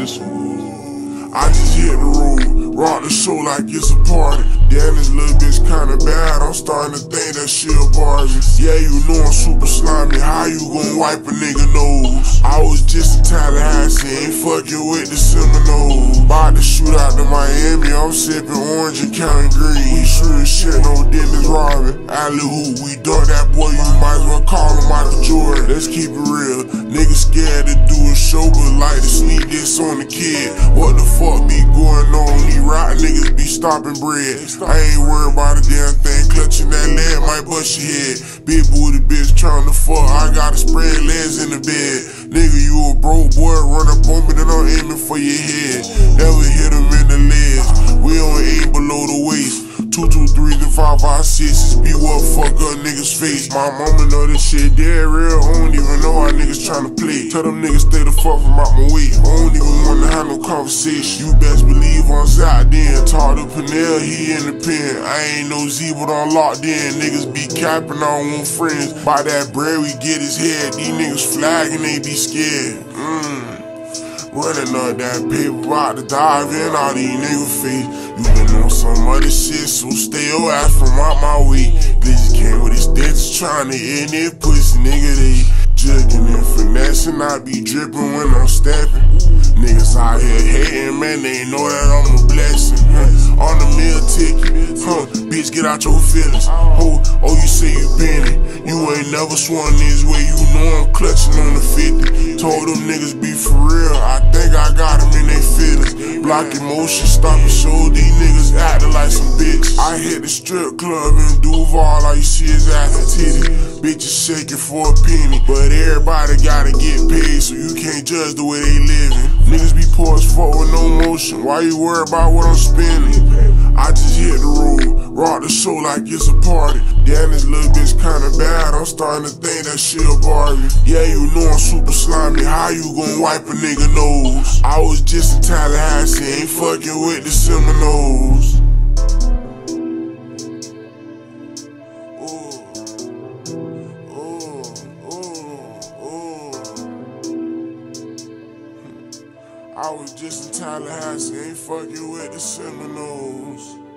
this one. I just hit the road, rock the show like it's a party. Damn, this little bitch kinda bad, I'm starting to think that she a Barbie. Yeah, you know I'm super slimy, how you gon' wipe a nigga nose? I was just in Tallahassee, ain't fucking with the Seminoles. About to shoot out to Miami, I'm sipping orange and counting green. We shooting shit, no Dennis Robin. Alley-oop, we dunk that boy, you might as well call him Michael Jordan. Let's keep it real, niggas scared to do a show, but like to sneak this on the kid. What the fuck be going on? These rotten niggas be stopping bread. I ain't worried about a damn thing, clutching that leg might bust your head. Big booty bitch trying to fuck, I gotta spread legs in the bed. Nigga, you a broke boy, run up on me, then I'm aiming for your head. Never hit him in the legs, we don't aim below the waist. 2, 2, 3, and 5, 5, 6, be what fuck up niggas face. My mama know this shit dead real, I don't even know how niggas tryna play. Tell them niggas stay the fuck from out my way, I don't even wanna have no conversation. You best believe I'm side then, talk to Panel, he in the pen. I ain't no Z, but I'm locked in. Niggas be capping, I don't want friends. By that bread we get his head, these niggas flagging, they be scared. Running up that paper, about to dive in all these niggas face. You been on some other shit, so stay your ass from out my way. Bitches came with his dentist trying to end it pussy, nigga. They jugging and finessing, I be dripping when I'm stepping. Niggas out here hating, man, they know that I'm a blessing. On the meal ticket, bitch, get out your feelings. Oh, you say you been it, you ain't never swung this way, you know I'm clutching on the 50. Told them niggas be for real, I think I got them in their feelings. Block emotion, stop and show these niggas acting like some bitch. I hit the strip club in Duval, all you see is ass and titty. Bitches shaking for a penny, but everybody gotta get paid, so you can't judge the way they living. Niggas be poor as fuck with no motion, why you worry about what I'm spending? I just hit the road, rock the show like it's a party. Damn, this little bitch kinda bad, I'm starting to think that she a Barbie. Yeah, you know I'm super slimy, how you gon' wipe a nigga nose? I was just in Tallahassee, ain't fucking with the Seminoles. I was just in Tallahassee, ain't fucking with the Seminoles.